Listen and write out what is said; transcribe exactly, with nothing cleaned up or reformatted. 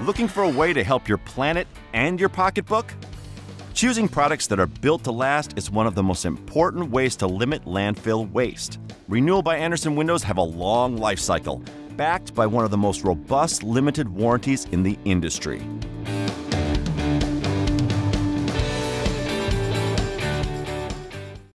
Looking for a way to help your planet and your pocketbook? Choosing products that are built to last is one of the most important ways to limit landfill waste. Renewal by Andersen windows have a long life cycle, backed by one of the most robust limited warranties in the industry.